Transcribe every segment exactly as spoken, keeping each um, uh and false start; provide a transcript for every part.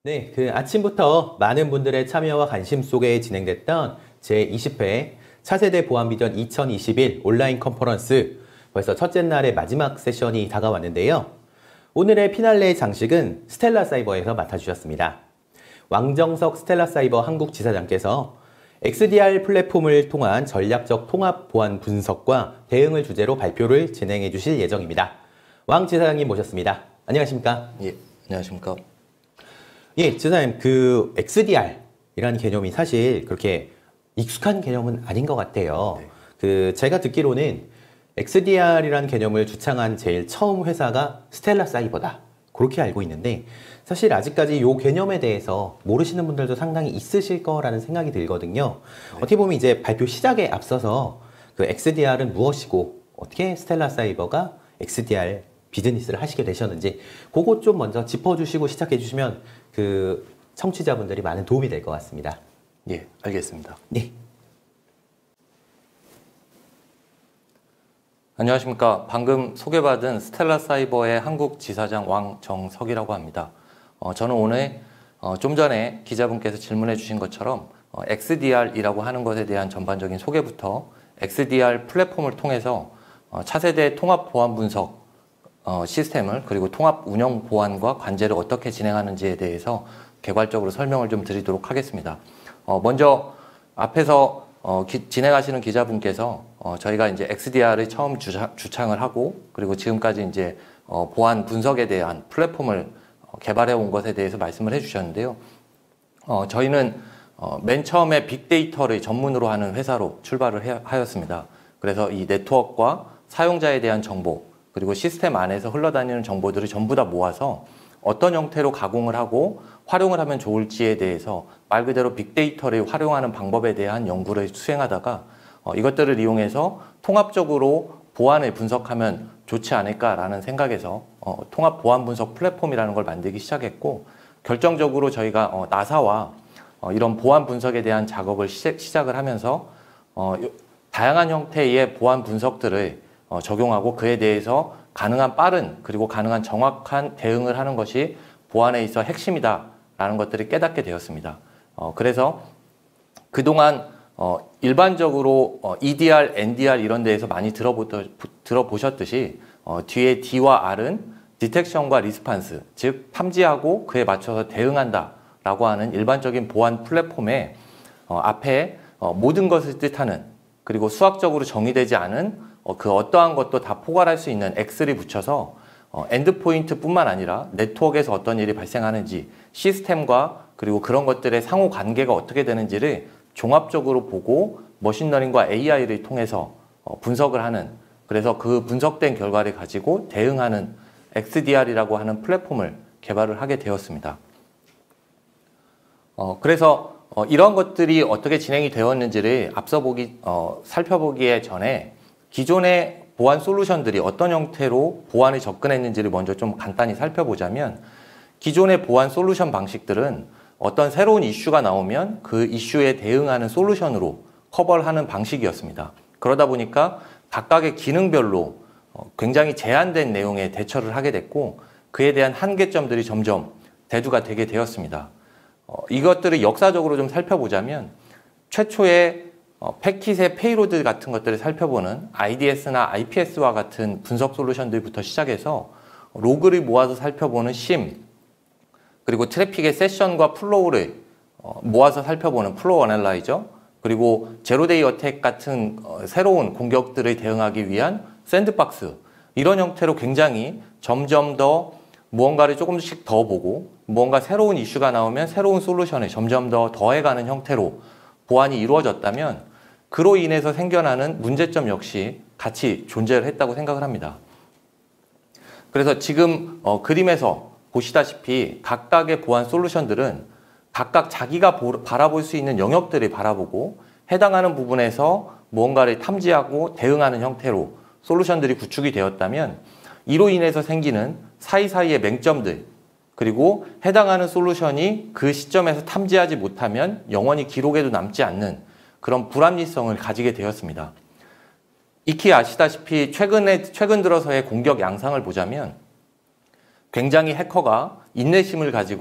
네, 그 아침부터 많은 분들의 참여와 관심 속에 진행됐던 제이십 회 차세대 보안 비전 이천이십일 온라인 컨퍼런스 벌써 첫째 날의 마지막 세션이 다가왔는데요. 오늘의 피날레 장식은 스텔라 사이버에서 맡아주셨습니다. 왕정석 스텔라 사이버 한국 지사장께서 엑스디알 플랫폼을 통한 전략적 통합 보안 분석과 대응을 주제로 발표를 진행해 주실 예정입니다. 왕 지사장님 모셨습니다. 안녕하십니까? 예, 안녕하십니까? 예, 지사님, 그 엑스디알이라는 개념이 사실 그렇게 익숙한 개념은 아닌 것 같아요. 네. 그 제가 듣기로는 엑스디알이라는 개념을 주창한 제일 처음 회사가 스텔라 사이버다. 그렇게 알고 있는데 사실 아직까지 이 개념에 대해서 모르시는 분들도 상당히 있으실 거라는 생각이 들거든요. 네. 어떻게 보면 이제 발표 시작에 앞서서 그 엑스디알은 무엇이고 어떻게 스텔라 사이버가 엑스디알 비즈니스를 하시게 되셨는지 그거 좀 먼저 짚어주시고 시작해 주시면 그 청취자분들이 많은 도움이 될 것 같습니다. 예, 알겠습니다. 네. 안녕하십니까. 방금 소개받은 스텔라 사이버의 한국 지사장 왕정석이라고 합니다. 어, 저는 오늘 어, 좀 전에 기자분께서 질문해 주신 것처럼 어, 엑스디알이라고 하는 것에 대한 전반적인 소개부터 엑스디알 플랫폼을 통해서 어, 차세대 통합 보안 분석 어, 시스템을 그리고 통합 운영 보안과 관제를 어떻게 진행하는지에 대해서 개괄적으로 설명을 좀 드리도록 하겠습니다. 어, 먼저 앞에서 어, 기, 진행하시는 기자분께서 어, 저희가 이제 엑스디알을 처음 주차, 주창을 하고 그리고 지금까지 이제 어, 보안 분석에 대한 플랫폼을 어, 개발해 온 것에 대해서 말씀을 해주셨는데요. 어, 저희는 어, 맨 처음에 빅데이터를 전문으로 하는 회사로 출발을 해, 하였습니다. 그래서 이 네트워크와 사용자에 대한 정보 그리고 시스템 안에서 흘러다니는 정보들을 전부 다 모아서 어떤 형태로 가공을 하고 활용을 하면 좋을지에 대해서 말 그대로 빅데이터를 활용하는 방법에 대한 연구를 수행하다가 어, 이것들을 이용해서 통합적으로 보안을 분석하면 좋지 않을까라는 생각에서 어, 통합 보안 분석 플랫폼이라는 걸 만들기 시작했고 결정적으로 저희가 어, 나사와 어, 이런 보안 분석에 대한 작업을 시작, 시작을 하면서 어, 다양한 형태의 보안 분석들을 어, 적용하고 그에 대해서 가능한 빠른 그리고 가능한 정확한 대응을 하는 것이 보안에 있어 핵심이다 라는 것들을 깨닫게 되었습니다. 어, 그래서 그동안 어, 일반적으로 어, 이디알, 엔디알 이런 데에서 많이 들어보, 들어보셨듯이 어, 뒤에 D와 R은 디텍션과 리스판스, 즉 탐지하고 그에 맞춰서 대응한다 라고 하는 일반적인 보안 플랫폼에 어, 앞에 어, 모든 것을 뜻하는 그리고 수학적으로 정의되지 않은 어, 그 어떠한 것도 다 포괄할 수 있는 X를 붙여서 어, 엔드포인트 뿐만 아니라 네트워크에서 어떤 일이 발생하는지 시스템과 그리고 그런 것들의 상호 관계가 어떻게 되는지를 종합적으로 보고 머신러닝과 에이아이를 통해서 어, 분석을 하는 그래서 그 분석된 결과를 가지고 대응하는 엑스디알이라고 하는 플랫폼을 개발을 하게 되었습니다. 어, 그래서 어, 이런 것들이 어떻게 진행이 되었는지를 앞서 보기, 어, 살펴보기에 전에 기존의 보안 솔루션들이 어떤 형태로 보안에 접근했는지를 먼저 좀 간단히 살펴보자면 기존의 보안 솔루션 방식들은 어떤 새로운 이슈가 나오면 그 이슈에 대응하는 솔루션으로 커버를 하는 방식이었습니다. 그러다 보니까 각각의 기능별로 굉장히 제한된 내용의 대처를 하게 됐고 그에 대한 한계점들이 점점 대두가 되게 되었습니다. 이것들을 역사적으로 좀 살펴보자면 최초의 어, 패킷의 페이로드 같은 것들을 살펴보는 아이디에스나 아이피에스와 같은 분석 솔루션들부터 시작해서 로그를 모아서 살펴보는 심 그리고 트래픽의 세션과 플로우를 어, 모아서 살펴보는 플로우 어널라이저 그리고 제로데이 어택 같은 어, 새로운 공격들을 대응하기 위한 샌드박스 이런 형태로 굉장히 점점 더 무언가를 조금씩 더 보고 무언가 새로운 이슈가 나오면 새로운 솔루션을 점점 더 더해가는 형태로 보안이 이루어졌다면 그로 인해서 생겨나는 문제점 역시 같이 존재를 했다고 생각을 합니다. 그래서 지금 어, 그림에서 보시다시피 각각의 보안 솔루션들은 각각 자기가 보, 바라볼 수 있는 영역들을 바라보고 해당하는 부분에서 무언가를 탐지하고 대응하는 형태로 솔루션들이 구축이 되었다면 이로 인해서 생기는 사이사이의 맹점들 그리고 해당하는 솔루션이 그 시점에서 탐지하지 못하면 영원히 기록에도 남지 않는 그런 불합리성을 가지게 되었습니다. 익히 아시다시피 최근에, 최근 들어서의 공격 양상을 보자면 굉장히 해커가 인내심을 가지고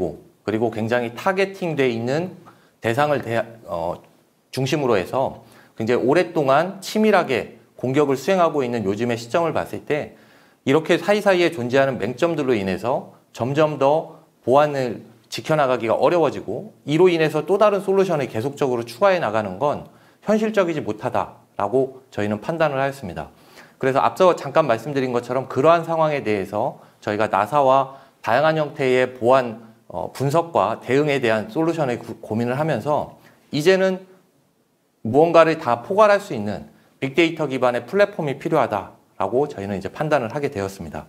그리고 굉장히 타겟팅돼 있는 대상을 대, 어, 중심으로 해서 굉장히 오랫동안 치밀하게 공격을 수행하고 있는 요즘의 시점을 봤을 때 이렇게 사이사이에 존재하는 맹점들로 인해서 점점 더 보안을 지켜나가기가 어려워지고 이로 인해서 또 다른 솔루션을 계속적으로 추가해 나가는 건 현실적이지 못하다라고 저희는 판단을 하였습니다. 그래서 앞서 잠깐 말씀드린 것처럼 그러한 상황에 대해서 저희가 나사와 다양한 형태의 보안 분석과 대응에 대한 솔루션을 고민을 하면서 이제는 무언가를 다 포괄할 수 있는 빅데이터 기반의 플랫폼이 필요하다라고 저희는 이제 판단을 하게 되었습니다.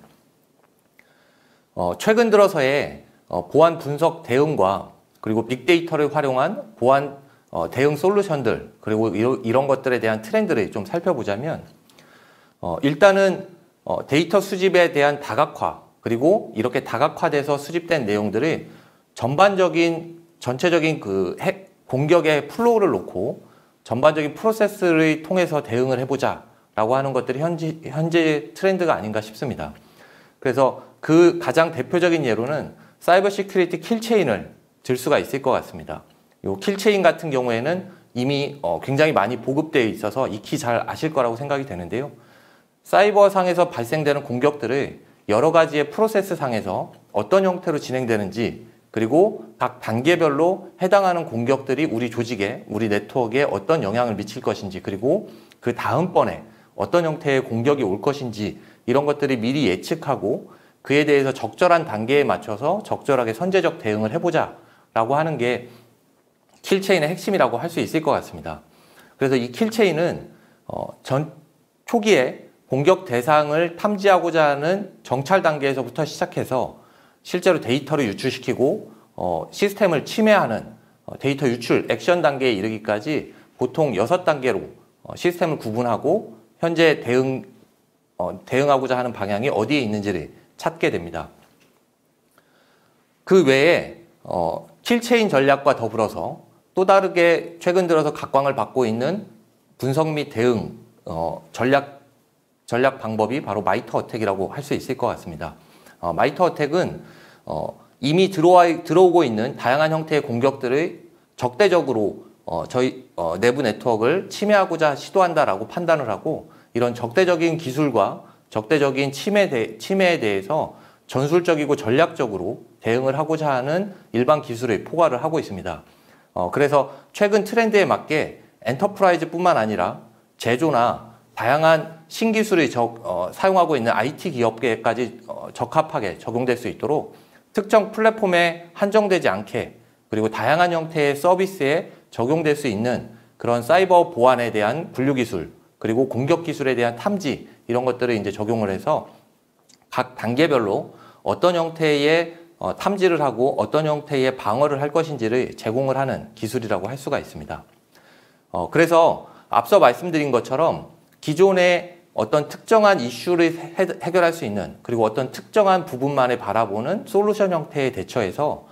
어, 최근 들어서의 어, 보안 분석 대응과 그리고 빅데이터를 활용한 보안 어, 대응 솔루션들 그리고 이러, 이런 것들에 대한 트렌드를 좀 살펴보자면 어, 일단은 어, 데이터 수집에 대한 다각화 그리고 이렇게 다각화돼서 수집된 내용들을 전반적인 전체적인 그 핵 공격의 플로우를 놓고 전반적인 프로세스를 통해서 대응을 해보자 라고 하는 것들이 현재, 현재 트렌드가 아닌가 싶습니다. 그래서 그 가장 대표적인 예로는 사이버 시큐리티 킬체인을 들 수가 있을 것 같습니다. 이 킬체인 같은 경우에는 이미 어, 굉장히 많이 보급되어 있어서 익히 잘 아실 거라고 생각이 되는데요. 사이버 상에서 발생되는 공격들을 여러 가지의 프로세스 상에서 어떤 형태로 진행되는지 그리고 각 단계별로 해당하는 공격들이 우리 조직에, 우리 네트워크에 어떤 영향을 미칠 것인지 그리고 그 다음번에 어떤 형태의 공격이 올 것인지 이런 것들이 미리 예측하고 그에 대해서 적절한 단계에 맞춰서 적절하게 선제적 대응을 해보자 라고 하는 게 킬체인의 핵심이라고 할 수 있을 것 같습니다. 그래서 이 킬체인은 어, 전 초기에 공격 대상을 탐지하고자 하는 정찰 단계에서부터 시작해서 실제로 데이터를 유출시키고 어, 시스템을 침해하는 어, 데이터 유출, 액션 단계에 이르기까지 보통 여섯 단계로 어, 시스템을 구분하고 현재 대응, 어, 대응하고자 하는 방향이 어디에 있는지를 찾게 됩니다. 그 외에 어, 킬체인 전략과 더불어서 또 다르게 최근 들어서 각광을 받고 있는 분석 및 대응 어, 전략, 전략 방법이 바로 마이터 어택이라고 할 수 있을 것 같습니다. 어, 마이터 어택은 어, 이미 들어와, 들어오고 있는 다양한 형태의 공격들을 적대적으로 어, 저희 어, 내부 네트워크를 침해하고자 시도한다라고 판단을 하고 이런 적대적인 기술과 적대적인 침해 대, 침해에 대해서 전술적이고 전략적으로 대응을 하고자 하는 일반 기술을 포괄을 하고 있습니다. 어, 그래서 최근 트렌드에 맞게 엔터프라이즈뿐만 아니라 제조나 다양한 신기술을 적, 어, 사용하고 있는 아이티 기업계까지 어, 적합하게 적용될 수 있도록 특정 플랫폼에 한정되지 않게 그리고 다양한 형태의 서비스에 적용될 수 있는 그런 사이버 보안에 대한 분류기술 그리고 공격기술에 대한 탐지 이런 것들을 이제 적용을 해서 각 단계별로 어떤 형태의 어, 탐지를 하고 어떤 형태의 방어를 할 것인지를 제공을 하는 기술이라고 할 수가 있습니다. 어, 그래서 앞서 말씀드린 것처럼 기존의 어떤 특정한 이슈를 해, 해결할 수 있는 그리고 어떤 특정한 부분만을 바라보는 솔루션 형태에 대처해서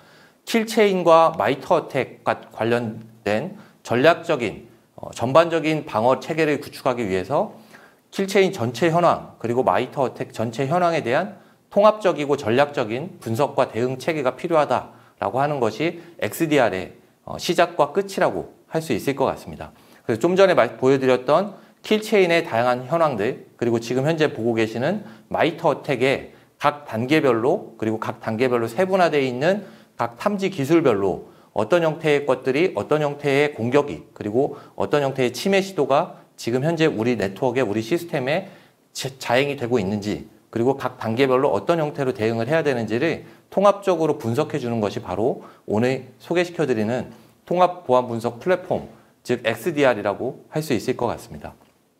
킬체인과 마이터 어택과 관련된 전략적인 어, 전반적인 방어 체계를 구축하기 위해서 킬체인 전체 현황 그리고 마이터 어택 전체 현황에 대한 통합적이고 전략적인 분석과 대응 체계가 필요하다라고 하는 것이 엑스디알의 어, 시작과 끝이라고 할 수 있을 것 같습니다. 그래서 좀 전에 말, 보여드렸던 킬체인의 다양한 현황들 그리고 지금 현재 보고 계시는 마이터 어택의 각 단계별로 그리고 각 단계별로 세분화되어 있는 각 탐지 기술별로 어떤 형태의 것들이 어떤 형태의 공격이 그리고 어떤 형태의 침해 시도가 지금 현재 우리 네트워크에 우리 시스템에 자행이 되고 있는지 그리고 각 단계별로 어떤 형태로 대응을 해야 되는지를 통합적으로 분석해 주는 것이 바로 오늘 소개시켜 드리는 통합 보안 분석 플랫폼 즉 엑스디알이라고 할 수 있을 것 같습니다.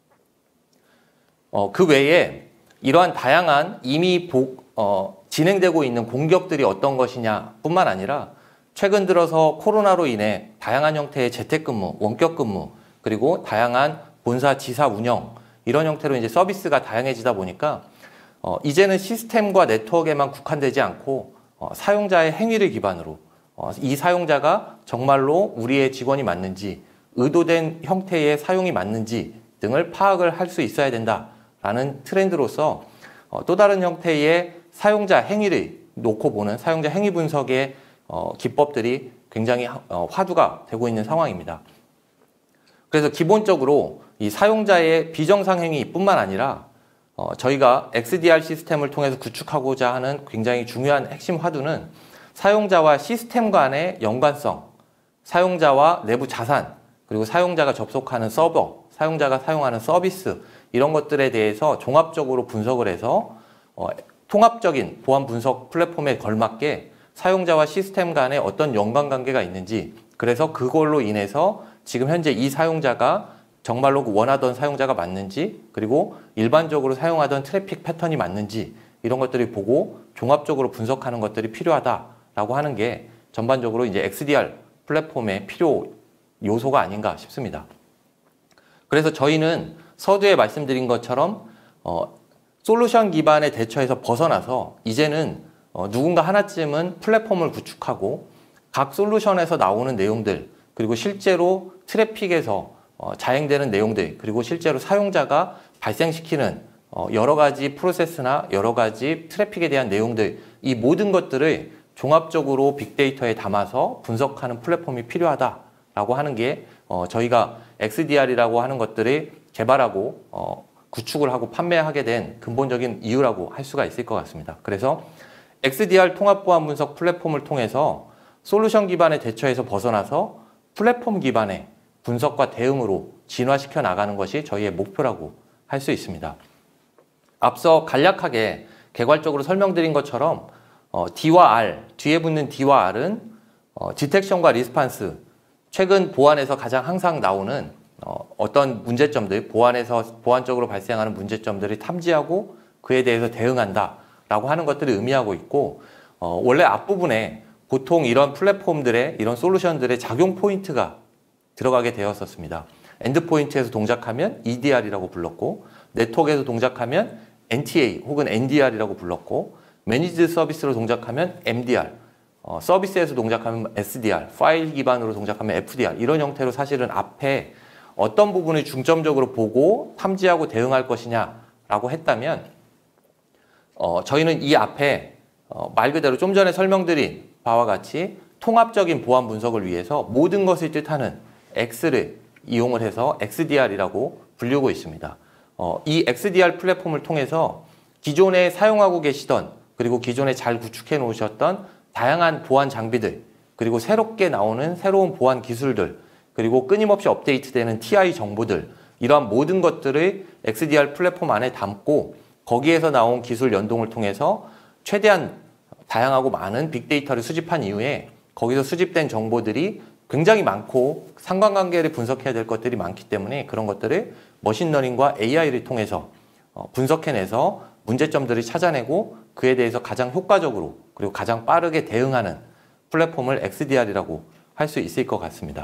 어, 그 외에 이러한 다양한 이미 복, 어, 진행되고 있는 공격들이 어떤 것이냐 뿐만 아니라 최근 들어서 코로나로 인해 다양한 형태의 재택근무, 원격근무 그리고 다양한 본사 지사 운영 이런 형태로 이제 서비스가 다양해지다 보니까 어, 이제는 시스템과 네트워크에만 국한되지 않고 어, 사용자의 행위를 기반으로 어, 이 사용자가 정말로 우리의 직원이 맞는지 의도된 형태의 사용이 맞는지 등을 파악을 할 수 있어야 된다라는 트렌드로서 어, 또 다른 형태의 사용자 행위를 놓고 보는 사용자 행위 분석의 어, 기법들이 굉장히 어, 화두가 되고 있는 상황입니다. 그래서 기본적으로 이 사용자의 비정상 행위뿐만 아니라 어, 저희가 엑스디알 시스템을 통해서 구축하고자 하는 굉장히 중요한 핵심 화두는 사용자와 시스템 간의 연관성, 사용자와 내부 자산, 그리고 사용자가 접속하는 서버, 사용자가 사용하는 서비스 이런 것들에 대해서 종합적으로 분석을 해서 어, 통합적인 보안 분석 플랫폼에 걸맞게 사용자와 시스템 간에 어떤 연관관계가 있는지, 그래서 그걸로 인해서 지금 현재 이 사용자가 정말로 원하던 사용자가 맞는지, 그리고 일반적으로 사용하던 트래픽 패턴이 맞는지 이런 것들을 보고 종합적으로 분석하는 것들이 필요하다라고 하는 게 전반적으로 이제 엑스디알 플랫폼의 필요 요소가 아닌가 싶습니다. 그래서 저희는 서두에 말씀드린 것처럼 어, 솔루션 기반의 대처에서 벗어나서 이제는 어, 누군가 하나쯤은 플랫폼을 구축하고 각 솔루션에서 나오는 내용들, 그리고 실제로 트래픽에서 어, 자행되는 내용들, 그리고 실제로 사용자가 발생시키는 어, 여러 가지 프로세스나 여러 가지 트래픽에 대한 내용들, 이 모든 것들을 종합적으로 빅데이터에 담아서 분석하는 플랫폼이 필요하다라고 하는 게 어, 저희가 엑스디알이라고 하는 것들을 개발하고 어, 구축을 하고 판매하게 된 근본적인 이유라고 할 수가 있을 것 같습니다. 그래서 엑스디알 통합보안 분석 플랫폼을 통해서 솔루션 기반의 대처에서 벗어나서 플랫폼 기반의 분석과 대응으로 진화시켜 나가는 것이 저희의 목표라고 할 수 있습니다. 앞서 간략하게 개괄적으로 설명드린 것처럼 어, D와 R, 뒤에 붙는 D와 R은 어, 디텍션과 리스판스, 최근 보안에서 가장 항상 나오는 어, 어떤 문제점들, 보안에서 보안적으로 발생하는 문제점들을 탐지하고 그에 대해서 대응한다 라고 하는 것들을 의미하고 있고, 어, 원래 앞부분에 보통 이런 플랫폼들의 이런 솔루션들의 작용 포인트가 들어가게 되었었습니다. 엔드포인트에서 동작하면 이디알이라고 불렀고, 네트워크에서 동작하면 엔티에이 혹은 엔디알이라고 불렀고, 매니지드 서비스로 동작하면 엠디알, 어, 서비스에서 동작하면 에스디알, 파일 기반으로 동작하면 에프디알, 이런 형태로 사실은 앞에 어떤 부분을 중점적으로 보고 탐지하고 대응할 것이냐라고 했다면 어, 저희는 이 앞에 어, 말 그대로 좀 전에 설명드린 바와 같이 통합적인 보안 분석을 위해서 모든 것을 뜻하는 X를 이용을 해서 엑스디알이라고 불리고 있습니다. 어, 이 엑스디알 플랫폼을 통해서 기존에 사용하고 계시던, 그리고 기존에 잘 구축해 놓으셨던 다양한 보안 장비들, 그리고 새롭게 나오는 새로운 보안 기술들, 그리고 끊임없이 업데이트되는 티아이 정보들, 이러한 모든 것들을 엑스디알 플랫폼 안에 담고 거기에서 나온 기술 연동을 통해서 최대한 다양하고 많은 빅데이터를 수집한 이후에 거기서 수집된 정보들이 굉장히 많고 상관관계를 분석해야 될 것들이 많기 때문에 그런 것들을 머신러닝과 에이아이를 통해서 분석해내서 문제점들을 찾아내고 그에 대해서 가장 효과적으로 그리고 가장 빠르게 대응하는 플랫폼을 엑스디알이라고 할 수 있을 것 같습니다.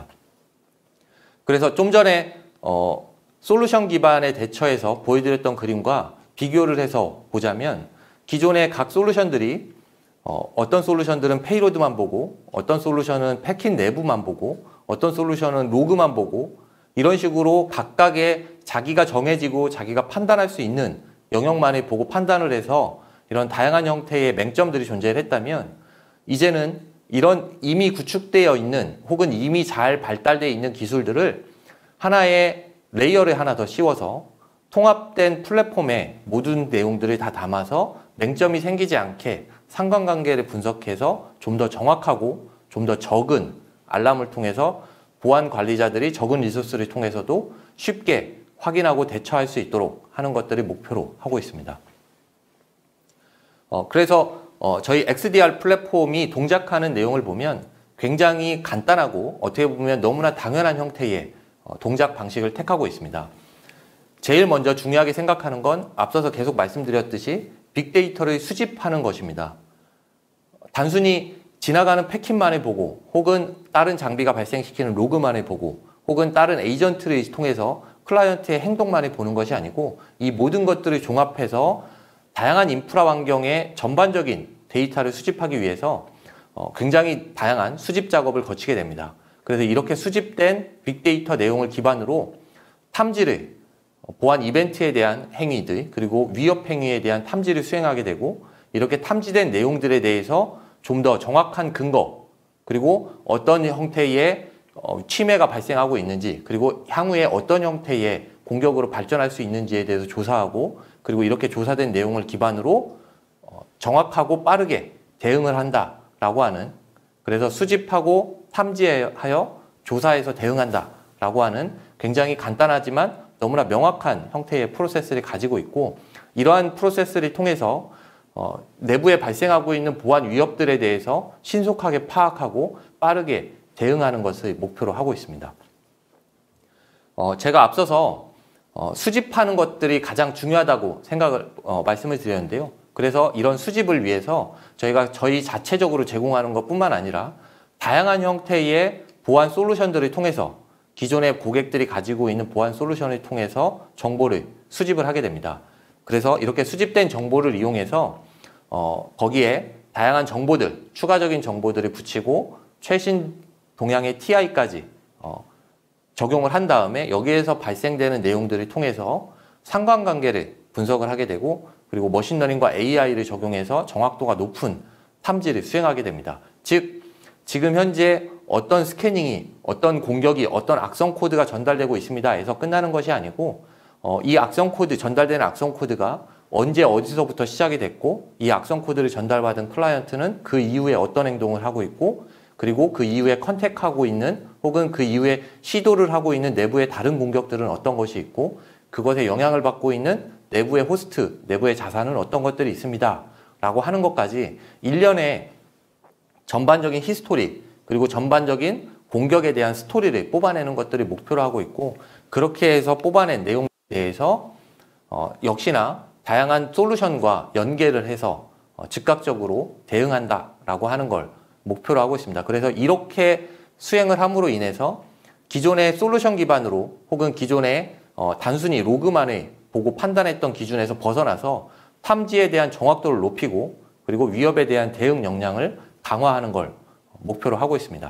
그래서 좀 전에 어, 솔루션 기반의 대처에서 보여드렸던 그림과 비교를 해서 보자면 기존의 각 솔루션들이 어, 어떤 솔루션들은 페이로드만 보고, 어떤 솔루션은 패킷 내부만 보고, 어떤 솔루션은 로그만 보고, 이런 식으로 각각의 자기가 정해지고 자기가 판단할 수 있는 영역만을 보고 판단을 해서 이런 다양한 형태의 맹점들이 존재를 했다면, 이제는 이런 이미 구축되어 있는 혹은 이미 잘 발달되어 있는 기술들을 하나의 레이어를 하나 더 씌워서 통합된 플랫폼에 모든 내용들을 다 담아서 맹점이 생기지 않게 상관관계를 분석해서 좀 더 정확하고 좀 더 적은 알람을 통해서 보안 관리자들이 적은 리소스를 통해서도 쉽게 확인하고 대처할 수 있도록 하는 것들을 목표로 하고 있습니다. 어, 그래서 어, 저희 엑스디알 플랫폼이 동작하는 내용을 보면 굉장히 간단하고 어떻게 보면 너무나 당연한 형태의 어, 동작 방식을 택하고 있습니다. 제일 먼저 중요하게 생각하는 건 앞서서 계속 말씀드렸듯이 빅데이터를 수집하는 것입니다. 단순히 지나가는 패킷만을 보고 혹은 다른 장비가 발생시키는 로그만을 보고 혹은 다른 에이전트를 통해서 클라이언트의 행동만을 보는 것이 아니고 이 모든 것들을 종합해서 다양한 인프라 환경의 전반적인 데이터를 수집하기 위해서 굉장히 다양한 수집 작업을 거치게 됩니다. 그래서 이렇게 수집된 빅데이터 내용을 기반으로 탐지를, 보안 이벤트에 대한 행위들, 그리고 위협 행위에 대한 탐지를 수행하게 되고, 이렇게 탐지된 내용들에 대해서 좀 더 정확한 근거, 그리고 어떤 형태의 어, 침해가 발생하고 있는지, 그리고 향후에 어떤 형태의 공격으로 발전할 수 있는지에 대해서 조사하고, 그리고 이렇게 조사된 내용을 기반으로 어, 정확하고 빠르게 대응을 한다라고 하는, 그래서 수집하고 탐지하여 조사해서 대응한다라고 하는 굉장히 간단하지만 너무나 명확한 형태의 프로세스를 가지고 있고, 이러한 프로세스를 통해서 어, 내부에 발생하고 있는 보안 위협들에 대해서 신속하게 파악하고 빠르게 대응하는 것을 목표로 하고 있습니다. 어, 제가 앞서서 어, 수집하는 것들이 가장 중요하다고 생각을 어, 말씀을 드렸는데요. 그래서 이런 수집을 위해서 저희가 저희 자체적으로 제공하는 것뿐만 아니라 다양한 형태의 보안 솔루션들을 통해서 기존의 고객들이 가지고 있는 보안 솔루션을 통해서 정보를 수집을 하게 됩니다. 그래서 이렇게 수집된 정보를 이용해서 어, 거기에 다양한 정보들, 추가적인 정보들을 붙이고 최신 동향의 티아이까지 어, 적용을 한 다음에 여기에서 발생되는 내용들을 통해서 상관관계를 분석을 하게 되고, 그리고 머신러닝과 에이아이를 적용해서 정확도가 높은 탐지를 수행하게 됩니다. 즉, 지금 현재 어떤 스캐닝이, 어떤 공격이, 어떤 악성 코드가 전달되고 있습니다 해서 끝나는 것이 아니고, 어, 이 악성 코드, 전달되는 악성 코드가 언제 어디서부터 시작이 됐고, 이 악성 코드를 전달받은 클라이언트는 그 이후에 어떤 행동을 하고 있고, 그리고 그 이후에 컨택하고 있는, 혹은 그 이후에 시도를 하고 있는 내부의 다른 공격들은 어떤 것이 있고, 그것에 영향을 받고 있는 내부의 호스트, 내부의 자산은 어떤 것들이 있습니다 라고 하는 것까지 일련의 전반적인 히스토리, 그리고 전반적인 공격에 대한 스토리를 뽑아내는 것들을 목표로 하고 있고, 그렇게 해서 뽑아낸 내용에 대해서 어, 역시나 다양한 솔루션과 연계를 해서 어, 즉각적으로 대응한다라고 하는 걸 목표로 하고 있습니다. 그래서 이렇게 수행을 함으로 인해서 기존의 솔루션 기반으로, 혹은 기존의 어, 단순히 로그만을 보고 판단했던 기준에서 벗어나서 탐지에 대한 정확도를 높이고, 그리고 위협에 대한 대응 역량을 강화하는 걸 목표로 하고 있습니다.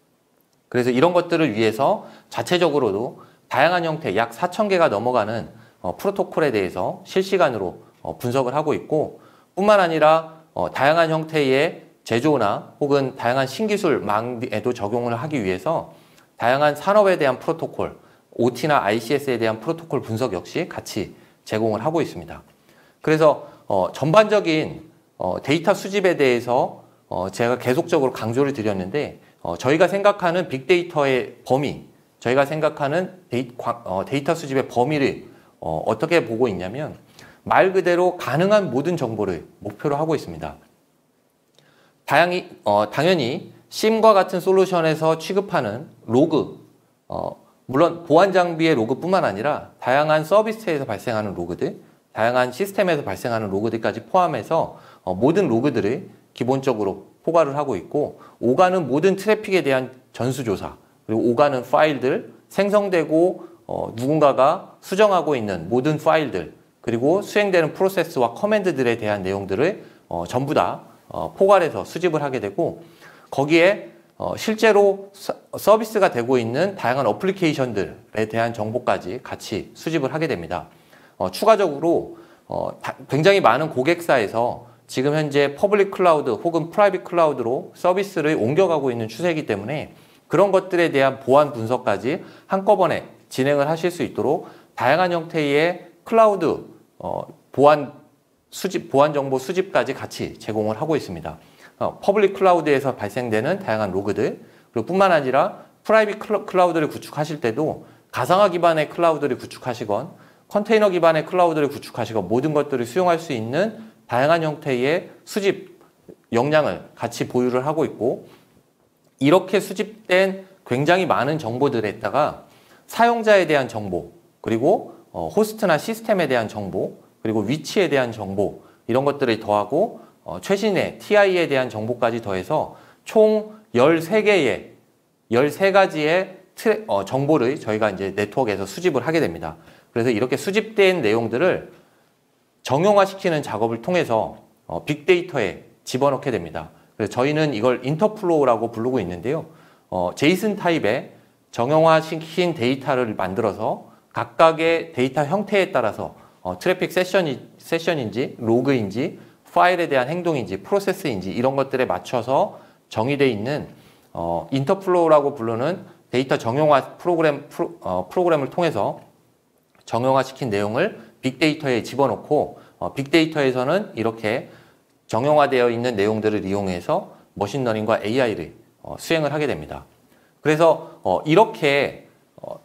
그래서 이런 것들을 위해서 자체적으로도 다양한 형태, 약 사천 개가 넘어가는 어, 프로토콜에 대해서 실시간으로 어, 분석을 하고 있고, 뿐만 아니라 어, 다양한 형태의 제조나 혹은 다양한 신기술망에도 적용을 하기 위해서 다양한 산업에 대한 프로토콜, 오티나 아이씨에스에 대한 프로토콜 분석 역시 같이 제공을 하고 있습니다. 그래서 어, 전반적인 어, 데이터 수집에 대해서 어, 제가 계속적으로 강조를 드렸는데, 어, 저희가 생각하는 빅데이터의 범위, 저희가 생각하는 데이, 어, 데이터 수집의 범위를 어, 어떻게 보고 있냐면, 말 그대로 가능한 모든 정보를 목표로 하고 있습니다. 다양히, 어, 당연히 심과 같은 솔루션에서 취급하는 로그, 어, 물론 보안 장비의 로그뿐만 아니라 다양한 서비스에서 발생하는 로그들, 다양한 시스템에서 발생하는 로그들까지 포함해서 어, 모든 로그들을 기본적으로 포괄을 하고 있고, 오가는 모든 트래픽에 대한 전수조사, 그리고 오가는 파일들, 생성되고 어, 누군가가 수정하고 있는 모든 파일들, 그리고 수행되는 프로세스와 커맨드들에 대한 내용들을 어, 전부 다 어, 포괄해서 수집을 하게 되고, 거기에 어, 실제로 서, 서비스가 되고 있는 다양한 어플리케이션들에 대한 정보까지 같이 수집을 하게 됩니다. 어, 추가적으로 어, 다, 굉장히 많은 고객사에서 지금 현재 퍼블릭 클라우드 혹은 프라이빗 클라우드로 서비스를 옮겨가고 있는 추세이기 때문에 그런 것들에 대한 보안 분석까지 한꺼번에 진행을 하실 수 있도록 다양한 형태의 클라우드 어, 보안 수집, 보안 정보 수집까지 같이 제공을 하고 있습니다. 어, 퍼블릭 클라우드에서 발생되는 다양한 로그들, 그리고 뿐만 아니라 프라이빗 클라우드를 구축하실 때도 가상화 기반의 클라우드를 구축하시건 컨테이너 기반의 클라우드를 구축하시건 모든 것들을 수용할 수 있는 다양한 형태의 수집 역량을 같이 보유를 하고 있고, 이렇게 수집된 굉장히 많은 정보들에다가 사용자에 대한 정보, 그리고 어, 호스트나 시스템에 대한 정보, 그리고 위치에 대한 정보, 이런 것들을 더하고 어, 최신의 티아이에 대한 정보까지 더해서 총 열세 개의, 열세 가지의 트레, 어, 정보를 저희가 이제 네트워크에서 수집을 하게 됩니다. 그래서 이렇게 수집된 내용들을 정형화시키는 작업을 통해서 어, 빅데이터에 집어넣게 됩니다. 그래서 저희는 이걸 인터플로우라고 부르고 있는데요. 어, 제이슨 타입의 정형화시킨 데이터를 만들어서 각각의 데이터 형태에 따라서 어, 트래픽 세션이, 세션인지 로그인지 파일에 대한 행동인지 프로세스인지 이런 것들에 맞춰서 정의되어 있는 어, 인터플로우라고 부르는 데이터 정형화 프로그램, 프로, 어, 프로그램을 통해서 정형화시킨 내용을 빅데이터에 집어넣고 어, 빅데이터에서는 이렇게 정형화되어 있는 내용들을 이용해서 머신러닝과 에이아이를 어, 수행을 하게 됩니다. 그래서 어, 이렇게 어,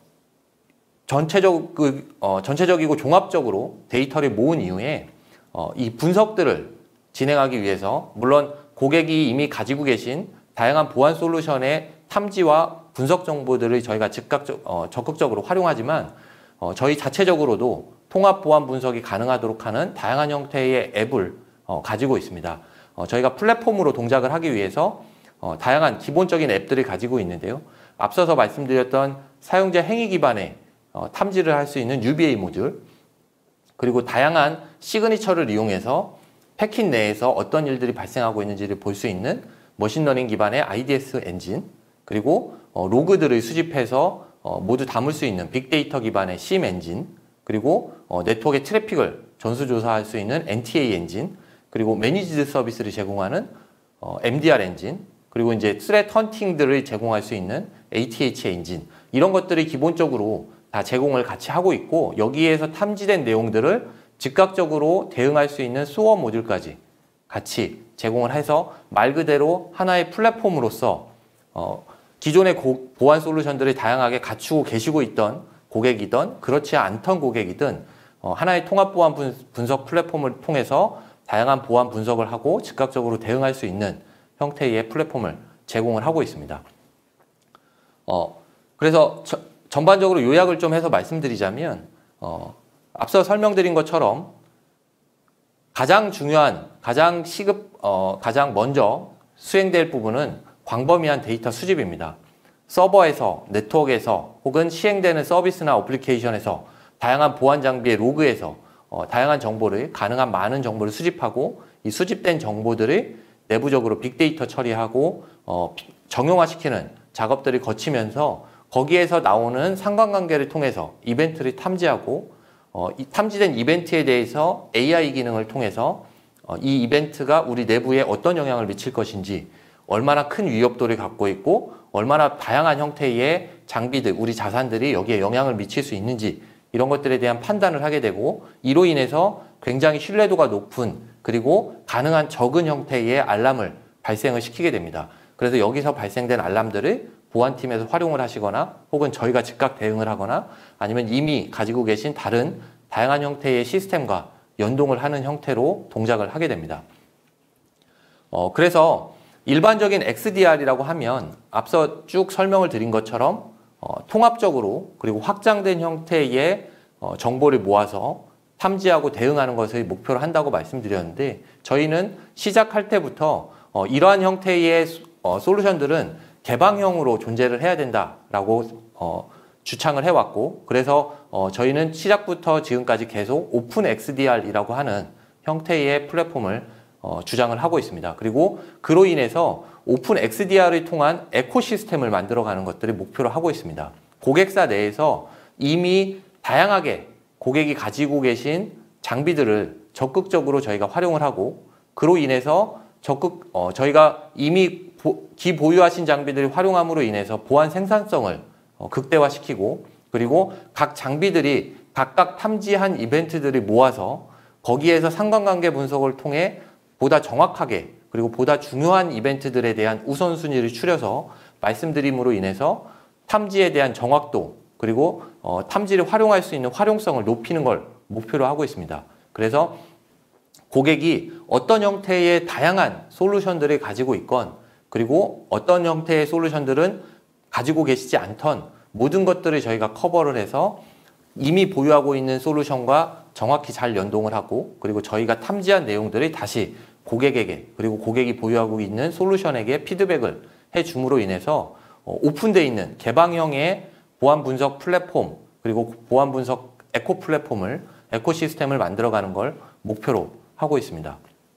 전체적, 그, 어, 전체적이고 종합적으로 데이터를 모은 이후에 어, 이 분석들을 진행하기 위해서 물론 고객이 이미 가지고 계신 다양한 보안 솔루션의 탐지와 분석 정보들을 저희가 즉각적, 어, 적극적으로 활용하지만 어, 저희 자체적으로도 통합 보안 분석이 가능하도록 하는 다양한 형태의 앱을 어, 가지고 있습니다. 어, 저희가 플랫폼으로 동작을 하기 위해서 어, 다양한 기본적인 앱들을 가지고 있는데요. 앞서서 말씀드렸던 사용자 행위 기반의 어, 탐지를 할 수 있는 유비에이 모듈, 그리고 다양한 시그니처를 이용해서 패킷 내에서 어떤 일들이 발생하고 있는지를 볼 수 있는 머신러닝 기반의 아이디에스 엔진, 그리고 어, 로그들을 수집해서 어, 모두 담을 수 있는 빅데이터 기반의 심 엔진, 그리고 어, 네트워크의 트래픽을 전수조사할 수 있는 엔티에이 엔진, 그리고 매니지드 서비스를 제공하는 어, 엠디알 엔진, 그리고 이제 스레트 헌팅들을 제공할 수 있는 에이티에이치 엔진, 이런 것들이 기본적으로 다 제공을 같이 하고 있고 여기에서 탐지된 내용들을 즉각적으로 대응할 수 있는 소어 모듈까지 같이 제공을 해서 말 그대로 하나의 플랫폼으로서 어, 기존의 고, 보안 솔루션들을 다양하게 갖추고 계시고 있던 고객이든 그렇지 않던 고객이든 어, 하나의 통합 보안 분, 분석 플랫폼을 통해서 다양한 보안 분석을 하고 즉각적으로 대응할 수 있는 형태의 플랫폼을 제공을 하고 있습니다. 어, 그래서 저, 전반적으로 요약을 좀 해서 말씀드리자면 어, 앞서 설명드린 것처럼 가장 중요한, 가장 시급, 어, 가장 먼저 수행될 부분은 광범위한 데이터 수집입니다. 서버에서, 네트워크에서 혹은 시행되는 서비스나 어플리케이션에서 다양한 보안 장비의 로그에서 어, 다양한 정보를, 가능한 많은 정보를 수집하고 이 수집된 정보들을 내부적으로 빅데이터 처리하고 어, 정형화시키는 작업들을 거치면서 거기에서 나오는 상관관계를 통해서 이벤트를 탐지하고 어, 이 탐지된 이벤트에 대해서 에이아이 기능을 통해서 어, 이 이벤트가 우리 내부에 어떤 영향을 미칠 것인지, 얼마나 큰 위협도를 갖고 있고 얼마나 다양한 형태의 장비들, 우리 자산들이 여기에 영향을 미칠 수 있는지, 이런 것들에 대한 판단을 하게 되고 이로 인해서 굉장히 신뢰도가 높은, 그리고 가능한 적은 형태의 알람을 발생을 시키게 됩니다. 그래서 여기서 발생된 알람들을 보안팀에서 활용을 하시거나 혹은 저희가 즉각 대응을 하거나 아니면 이미 가지고 계신 다른 다양한 형태의 시스템과 연동을 하는 형태로 동작을 하게 됩니다. 어, 그래서 일반적인 엑스디알이라고 하면 앞서 쭉 설명을 드린 것처럼 어, 통합적으로 그리고 확장된 형태의 어, 정보를 모아서 탐지하고 대응하는 것을 목표로 한다고 말씀드렸는데, 저희는 시작할 때부터 어, 이러한 형태의 어, 솔루션들은 개방형으로 존재를 해야 된다라고 어, 주창을 해왔고, 그래서 어, 저희는 시작부터 지금까지 계속 오픈 엑스디알이라고 하는 형태의 플랫폼을 어, 주장을 하고 있습니다. 그리고 그로 인해서 오픈 엑스디알을 통한 에코시스템을 만들어가는 것들을 목표로 하고 있습니다. 고객사 내에서 이미 다양하게 고객이 가지고 계신 장비들을 적극적으로 저희가 활용을 하고, 그로 인해서 적극 어, 저희가 이미 보, 기보유하신 장비들을 활용함으로 인해서 보안 생산성을 어, 극대화시키고, 그리고 각 장비들이 각각 탐지한 이벤트들을 모아서 거기에서 상관관계 분석을 통해 보다 정확하게 그리고 보다 중요한 이벤트들에 대한 우선순위를 추려서 말씀드림으로 인해서 탐지에 대한 정확도, 그리고 어, 탐지를 활용할 수 있는 활용성을 높이는 걸 목표로 하고 있습니다. 그래서 고객이 어떤 형태의 다양한 솔루션들을 가지고 있건, 그리고 어떤 형태의 솔루션들은 가지고 계시지 않던 모든 것들을 저희가 커버를 해서 이미 보유하고 있는 솔루션과 정확히 잘 연동을 하고, 그리고 저희가 탐지한 내용들을 다시 고객에게, 그리고 고객이 보유하고 있는 솔루션에게 피드백을 해줌으로 인해서 오픈되어 있는 개방형의 보안 분석 플랫폼, 그리고 보안 분석 에코 플랫폼을, 에코시스템을 만들어가는 걸 목표로 하고 있습니다.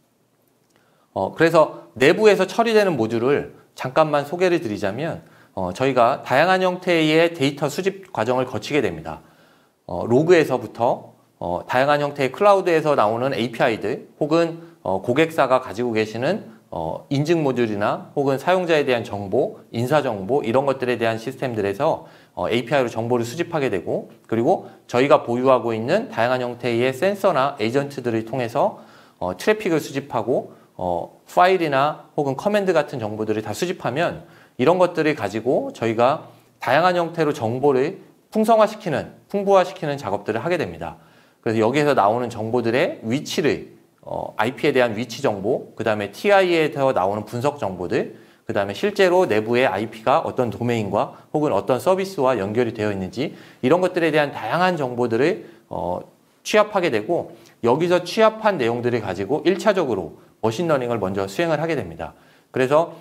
어, 그래서 내부에서 처리되는 모듈을 잠깐만 소개를 드리자면 어, 저희가 다양한 형태의 데이터 수집 과정을 거치게 됩니다. 어, 로그에서부터 어, 다양한 형태의 클라우드에서 나오는 에이피아이들 혹은 어, 고객사가 가지고 계시는 어, 인증 모듈이나 혹은 사용자에 대한 정보, 인사 정보 이런 것들에 대한 시스템들에서 어, 에이피아이로 정보를 수집하게 되고, 그리고 저희가 보유하고 있는 다양한 형태의 센서나 에이전트들을 통해서 어, 트래픽을 수집하고 어, 파일이나 혹은 커맨드 같은 정보들을 다 수집하면 이런 것들을 가지고 저희가 다양한 형태로 정보를 풍성화시키는, 풍부화시키는 작업들을 하게 됩니다. 그래서 여기에서 나오는 정보들의 위치를 어, 아이피에 대한 위치 정보, 그 다음에 티아이에서 나오는 분석 정보들, 그 다음에 실제로 내부의 아이피가 어떤 도메인과 혹은 어떤 서비스와 연결이 되어 있는지 이런 것들에 대한 다양한 정보들을 어, 취합하게 되고, 여기서 취합한 내용들을 가지고 일 차적으로 머신러닝을 먼저 수행을 하게 됩니다. 그래서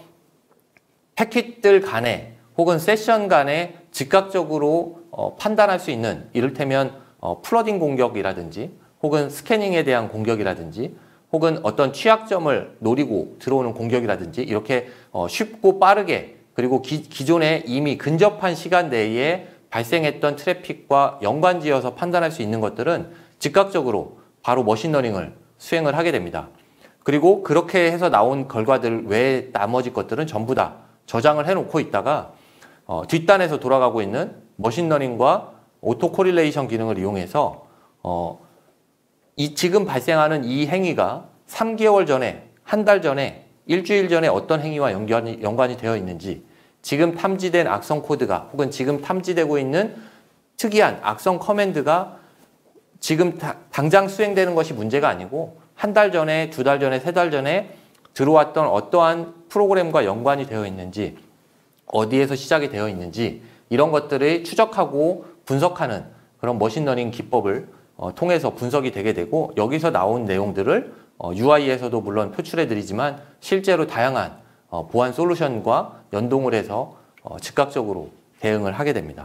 패킷들 간에 혹은 세션 간에 즉각적으로 어, 판단할 수 있는, 이를테면 어, 플러딩 공격이라든지 혹은 스캐닝에 대한 공격이라든지 혹은 어떤 취약점을 노리고 들어오는 공격이라든지 이렇게 어, 쉽고 빠르게, 그리고 기, 기존에 이미 근접한 시간 내에 발생했던 트래픽과 연관지어서 판단할 수 있는 것들은 즉각적으로 바로 머신러닝을 수행을 하게 됩니다. 그리고 그렇게 해서 나온 결과들 외에 나머지 것들은 전부 다 저장을 해놓고 있다가 어, 뒷단에서 돌아가고 있는 머신러닝과 오토 코릴레이션 기능을 이용해서 어, 이 지금 발생하는 이 행위가 삼 개월 전에, 한 달 전에, 일주일 전에 어떤 행위와 연관이, 연관이 되어 있는지, 지금 탐지된 악성 코드가 혹은 지금 탐지되고 있는 특이한 악성 커맨드가 지금 다, 당장 수행되는 것이 문제가 아니고 한 달 전에, 두 달 전에, 세 달 전에 들어왔던 어떠한 프로그램과 연관이 되어 있는지, 어디에서 시작이 되어 있는지 이런 것들을 추적하고 분석하는 그런 머신러닝 기법을 어, 통해서 분석이 되게 되고, 여기서 나온 내용들을 어, 유아이에서도 물론 표출해 드리지만 실제로 다양한 어, 보안 솔루션과 연동을 해서 어, 즉각적으로 대응을 하게 됩니다.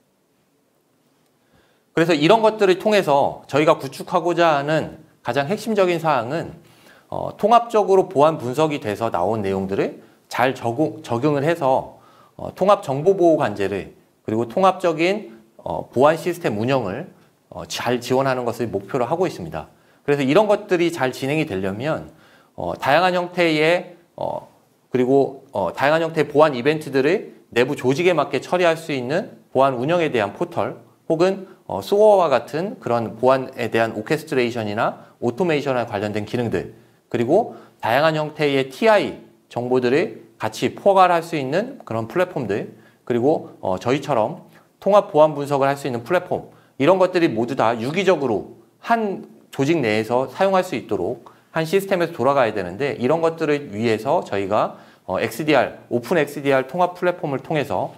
그래서 이런 것들을 통해서 저희가 구축하고자 하는 가장 핵심적인 사항은 어, 통합적으로 보안 분석이 돼서 나온 내용들을 잘 적용, 적용을 해서 어, 통합 정보보호 관제를, 그리고 통합적인 어, 보안 시스템 운영을 어, 잘 지원하는 것을 목표로 하고 있습니다. 그래서 이런 것들이 잘 진행이 되려면 어, 다양한 형태의 어, 그리고 어, 다양한 형태의 보안 이벤트들을 내부 조직에 맞게 처리할 수 있는 보안 운영에 대한 포털, 혹은 어, 소어와 같은 그런 보안에 대한 오케스트레이션이나 오토메이션에 관련된 기능들, 그리고 다양한 형태의 티아이 정보들을 같이 포괄할 수 있는 그런 플랫폼들, 그리고 어, 저희처럼 통합 보안 분석을 할 수 있는 플랫폼, 이런 것들이 모두 다 유기적으로 한 조직 내에서 사용할 수 있도록 한 시스템에서 돌아가야 되는데, 이런 것들을 위해서 저희가 어, 엑스디알, 오픈 엑스디알 통합 플랫폼을 통해서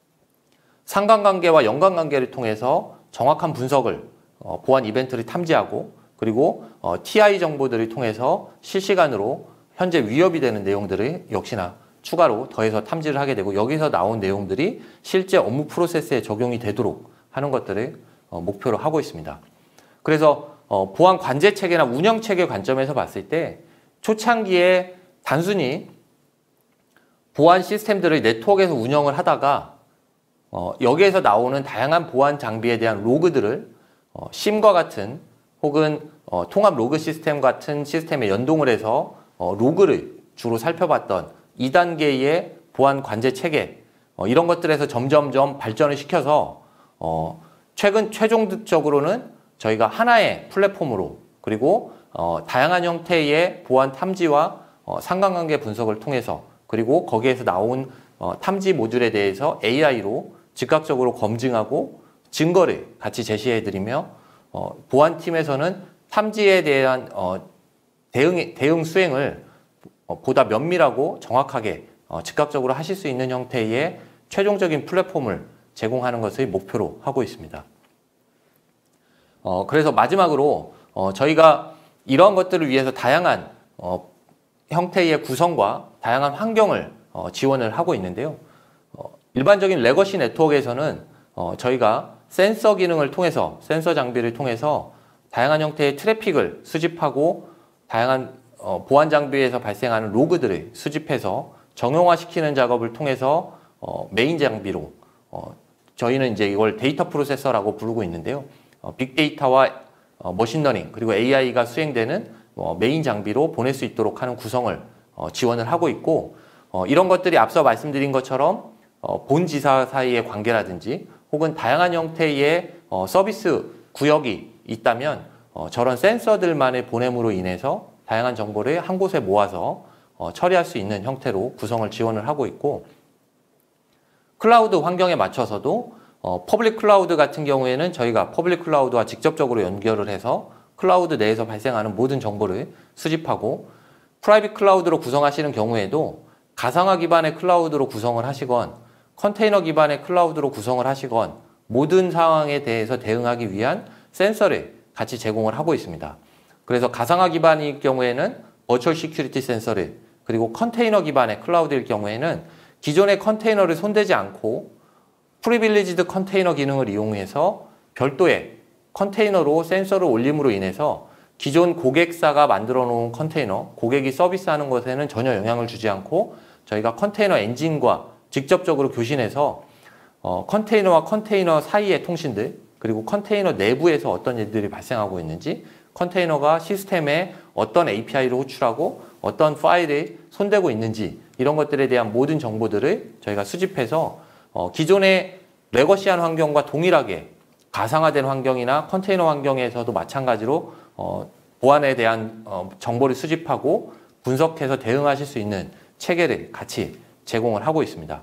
상관관계와 연관관계를 통해서 정확한 분석을, 어, 보안 이벤트를 탐지하고, 그리고 어, 티아이 정보들을 통해서 실시간으로 현재 위협이 되는 내용들을 역시나 추가로 더해서 탐지를 하게 되고, 여기서 나온 내용들이 실제 업무 프로세스에 적용이 되도록 하는 것들을 어, 목표로 하고 있습니다. 그래서 어, 보안 관제 체계나 운영 체계 관점에서 봤을 때 초창기에 단순히 보안 시스템들을 네트워크에서 운영을 하다가 어, 여기에서 나오는 다양한 보안 장비에 대한 로그들을 어, 심과 같은 혹은 어, 통합 로그 시스템 같은 시스템에 연동을 해서 어, 로그를 주로 살펴봤던 이 단계의 보안 관제 체계, 어, 이런 것들에서 점점점 발전을 시켜서 어, 최근 최종적으로는 저희가 하나의 플랫폼으로, 그리고 어, 다양한 형태의 보안 탐지와 어, 상관관계 분석을 통해서, 그리고 거기에서 나온 어, 탐지 모듈에 대해서 에이아이로 즉각적으로 검증하고 증거를 같이 제시해드리며 어, 보안팀에서는 탐지에 대한 어, 대응, 대응 수행을 어, 보다 면밀하고 정확하게 어, 즉각적으로 하실 수 있는 형태의 최종적인 플랫폼을 제공하는 것을 목표로 하고 있습니다. 어, 그래서 마지막으로 어, 저희가 이러한 것들을 위해서 다양한 어, 형태의 구성과 다양한 환경을 어, 지원을 하고 있는데요. 어, 일반적인 레거시 네트워크에서는 어, 저희가 센서 기능을 통해서, 센서 장비를 통해서 다양한 형태의 트래픽을 수집하고 다양한 어, 보안 장비에서 발생하는 로그들을 수집해서 정형화시키는 작업을 통해서 어, 메인 장비로 어, 저희는 이제 이걸 데이터 프로세서라고 부르고 있는데요. 어, 빅데이터와 어, 머신러닝, 그리고 에이아이가 수행되는 어, 메인 장비로 보낼 수 있도록 하는 구성을 어, 지원을 하고 있고 어, 이런 것들이 앞서 말씀드린 것처럼 어, 본 지사 사이의 관계라든지 혹은 다양한 형태의 어, 서비스 구역이 있다면 어, 저런 센서들만의 보냄으로 인해서 다양한 정보를 한 곳에 모아서 어, 처리할 수 있는 형태로 구성을 지원을 하고 있고 클라우드 환경에 맞춰서도 어, 퍼블릭 클라우드 같은 경우에는 저희가 퍼블릭 클라우드와 직접적으로 연결을 해서 클라우드 내에서 발생하는 모든 정보를 수집하고 프라이빗 클라우드로 구성하시는 경우에도 가상화 기반의 클라우드로 구성을 하시건 컨테이너 기반의 클라우드로 구성을 하시건 모든 상황에 대해서 대응하기 위한 센서를 같이 제공을 하고 있습니다. 그래서 가상화 기반일 경우에는 버추얼 시큐리티 센서를 그리고 컨테이너 기반의 클라우드일 경우에는 기존의 컨테이너를 손대지 않고 프리빌리지드 컨테이너 기능을 이용해서 별도의 컨테이너로 센서를 올림으로 인해서 기존 고객사가 만들어 놓은 컨테이너, 고객이 서비스하는 것에는 전혀 영향을 주지 않고 저희가 컨테이너 엔진과 직접적으로 교신해서 어, 컨테이너와 컨테이너 사이의 통신들 그리고 컨테이너 내부에서 어떤 일들이 발생하고 있는지 컨테이너가 시스템에 어떤 에이피아이를 호출하고 어떤 파일을 손대고 있는지 이런 것들에 대한 모든 정보들을 저희가 수집해서 어, 기존의 레거시한 환경과 동일하게 가상화된 환경이나 컨테이너 환경에서도 마찬가지로 어, 보안에 대한 어, 정보를 수집하고 분석해서 대응하실 수 있는 체계를 같이 제공을 하고 있습니다.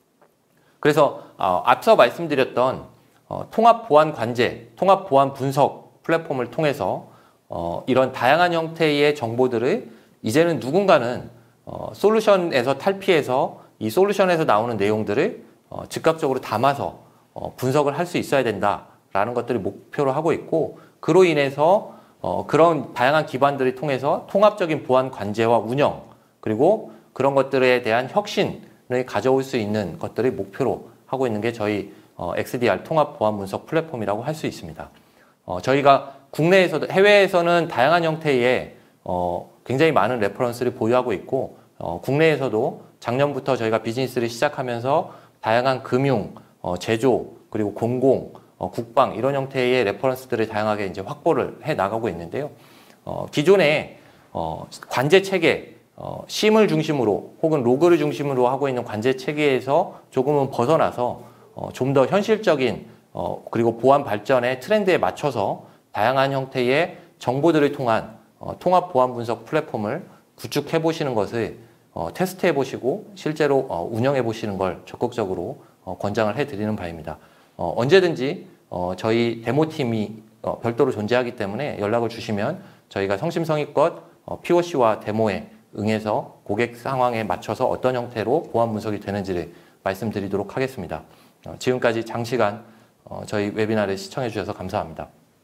그래서 어, 앞서 말씀드렸던 어, 통합 보안 관제, 통합 보안 분석 플랫폼을 통해서 어, 이런 다양한 형태의 정보들을 이제는 누군가는 어, 솔루션에서 탈피해서 이 솔루션에서 나오는 내용들을 어, 즉각적으로 담아서 어, 분석을 할 수 있어야 된다라는 것들을 목표로 하고 있고 그로 인해서 어, 그런 다양한 기반들을 통해서 통합적인 보안 관제와 운영 그리고 그런 것들에 대한 혁신을 가져올 수 있는 것들을 목표로 하고 있는 게 저희 어, 엑스디알 통합 보안 분석 플랫폼이라고 할 수 있습니다. 어, 저희가 국내에서도 해외에서는 다양한 형태의 어, 굉장히 많은 레퍼런스를 보유하고 있고 어, 국내에서도 작년부터 저희가 비즈니스를 시작하면서 다양한 금융, 어, 제조 그리고 공공, 어, 국방 이런 형태의 레퍼런스들을 다양하게 이제 확보를 해 나가고 있는데요. 어, 기존의 어, 관제 체계, 어, 심을 중심으로 혹은 로그를 중심으로 하고 있는 관제 체계에서 조금은 벗어나서 어, 좀 더 현실적인 어, 그리고 보안 발전의 트렌드에 맞춰서 다양한 형태의 정보들을 통한 어, 통합 보안 분석 플랫폼을 구축해 보시는 것을 어, 테스트해 보시고 실제로 어, 운영해 보시는 걸 적극적으로 어, 권장을 해 드리는 바입니다. 어, 언제든지 어, 저희 데모팀이 어, 별도로 존재하기 때문에 연락을 주시면 저희가 성심성의껏 어, 피오씨와 데모에 응해서 고객 상황에 맞춰서 어떤 형태로 보안 분석이 되는지를 말씀드리도록 하겠습니다. 어, 지금까지 장시간 어, 저희 웨비나를 시청해 주셔서 감사합니다.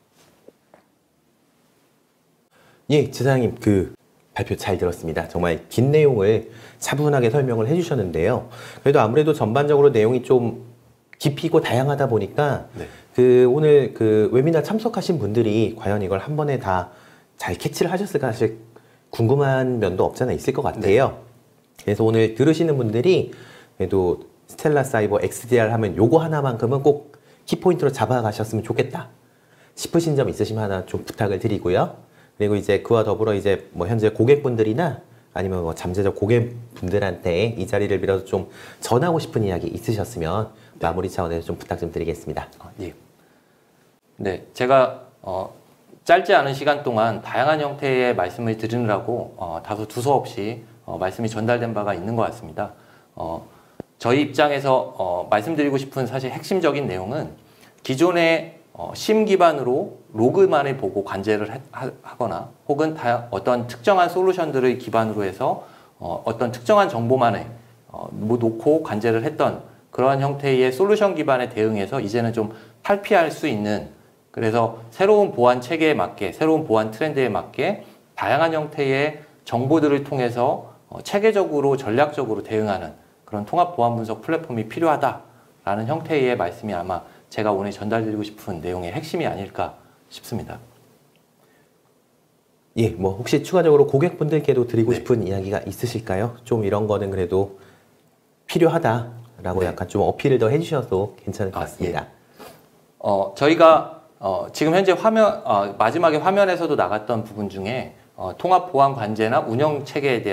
예, 지사장님 그 발표 잘 들었습니다. 정말 긴 내용을 차분하게 설명을 해주셨는데요. 그래도 아무래도 전반적으로 내용이 좀 깊이 있고 다양하다 보니까 네. 그 오늘 그 웨비나 참석하신 분들이 과연 이걸 한 번에 다 잘 캐치를 하셨을까 사실 궁금한 면도 없잖아 있을 것 같아요. 네. 그래서 오늘 들으시는 분들이 그래도 스텔라 사이버 엑스디알 하면 요거 하나만큼은 꼭 키포인트로 잡아가셨으면 좋겠다 싶으신 점 있으시면 하나 좀 부탁을 드리고요. 그리고 이제 그와 더불어 이제 뭐 현재 고객분들이나 아니면 뭐 잠재적 고객분들한테 이 자리를 빌어서 좀 전하고 싶은 이야기 있으셨으면 네. 마무리 차원에서 좀 부탁 좀 드리겠습니다. 아, 예. 네, 제가 어, 짧지 않은 시간 동안 다양한 형태의 말씀을 드리느라고 어, 다소 두서없이 어, 말씀이 전달된 바가 있는 것 같습니다. 어, 저희 입장에서 어, 말씀드리고 싶은 사실 핵심적인 내용은 기존의 어, 심 기반으로 로그만을 보고 관제를 해, 하, 하거나 혹은 다, 어떤 특정한 솔루션들을 기반으로 해서 어, 어떤 특정한 정보만을 어, 놓고 관제를 했던 그러한 형태의 솔루션 기반에 대응해서 이제는 좀 탈피할 수 있는 그래서 새로운 보안 체계에 맞게 새로운 보안 트렌드에 맞게 다양한 형태의 정보들을 통해서 어, 체계적으로 전략적으로 대응하는 그런 통합 보안 분석 플랫폼이 필요하다라는 형태의 말씀이 아마 제가 오늘 전달드리고 싶은 내용의 핵심이 아닐까 싶습니다. 예, 뭐 혹시 추가적으로 고객분들께도 드리고 네. 싶은 이야기가 있으실까요? 좀 이런 거는 그래도 필요하다라고 네. 약간 좀 어필을 더 해주셔도 괜찮을 것 같습니다. 아, 예. 어, 저희가 어, 지금 현재 화면 어, 마지막에 화면에서도 나갔던 부분 중에 어, 통합 보안 관제나 운영 체계에 대한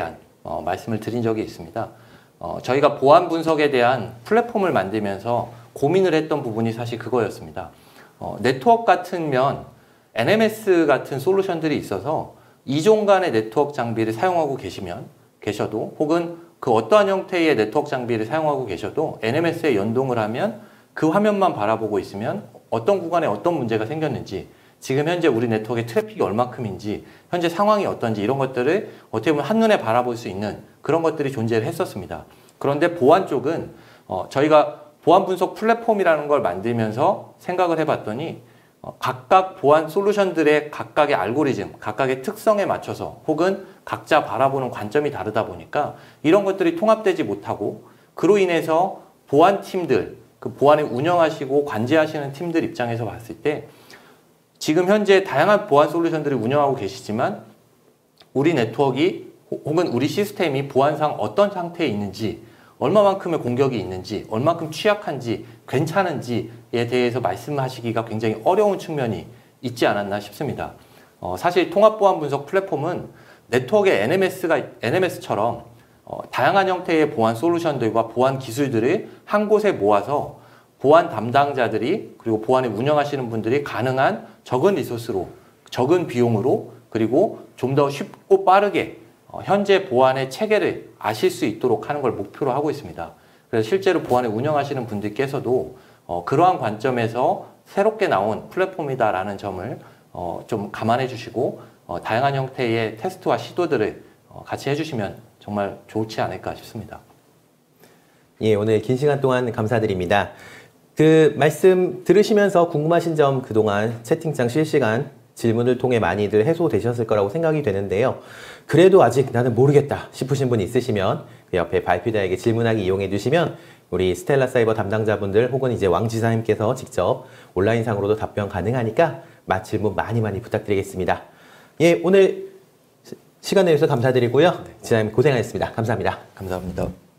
어, 말씀을 드린 적이 있습니다. 어, 저희가 보안 분석에 대한 플랫폼을 만들면서 고민을 했던 부분이 사실 그거였습니다. 어, 네트워크 같으면 엔엠에스 같은 솔루션들이 있어서 이종 간의 네트워크 장비를 사용하고 계시면 계셔도 혹은 그 어떠한 형태의 네트워크 장비를 사용하고 계셔도 엔엠에스에 연동을 하면 그 화면만 바라보고 있으면 어떤 구간에 어떤 문제가 생겼는지 지금 현재 우리 네트워크의 트래픽이 얼마큼인지 현재 상황이 어떤지 이런 것들을 어떻게 보면 한눈에 바라볼 수 있는 그런 것들이 존재를 했었습니다. 그런데 보안 쪽은 어, 저희가 보안 분석 플랫폼이라는 걸 만들면서 생각을 해봤더니 어, 각각 보안 솔루션들의 각각의 알고리즘, 각각의 특성에 맞춰서 혹은 각자 바라보는 관점이 다르다 보니까 이런 것들이 통합되지 못하고 그로 인해서 보안팀들, 그 보안을 운영하시고 관제하시는 팀들 입장에서 봤을 때 지금 현재 다양한 보안 솔루션들을 운영하고 계시지만 우리 네트워크가 혹은 우리 시스템이 보안상 어떤 상태에 있는지 얼마만큼의 공격이 있는지 얼마만큼 취약한지 괜찮은지에 대해서 말씀하시기가 굉장히 어려운 측면이 있지 않았나 싶습니다. 어, 사실 통합보안 분석 플랫폼은 네트워크의 엔엠에스가, 엔엠에스처럼 어, 다양한 형태의 보안 솔루션들과 보안 기술들을 한 곳에 모아서 보안 담당자들이 그리고 보안을 운영하시는 분들이 가능한 적은 리소스로 적은 비용으로 그리고 좀 더 쉽고 빠르게 어, 현재 보안의 체계를 아실 수 있도록 하는 걸 목표로 하고 있습니다. 그래서 실제로 보안을 운영하시는 분들께서도 어, 그러한 관점에서 새롭게 나온 플랫폼이다라는 점을 어, 좀 감안해 주시고 어, 다양한 형태의 테스트와 시도들을 어, 같이 해주시면 정말 좋지 않을까 싶습니다. 예, 오늘 긴 시간 동안 감사드립니다. 그 말씀 들으시면서 궁금하신 점 그동안 채팅창 실시간 질문을 통해 많이들 해소되셨을 거라고 생각이 되는데요. 그래도 아직 나는 모르겠다 싶으신 분 있으시면 그 옆에 발표자에게 질문하기 이용해 주시면 우리 스텔라 사이버 담당자분들 혹은 이제 왕 지사님께서 직접 온라인상으로도 답변 가능하니까 질문 많이 많이 부탁드리겠습니다. 예, 오늘 시간 내주셔서 감사드리고요. 지사님 고생하셨습니다. 감사합니다. 감사합니다.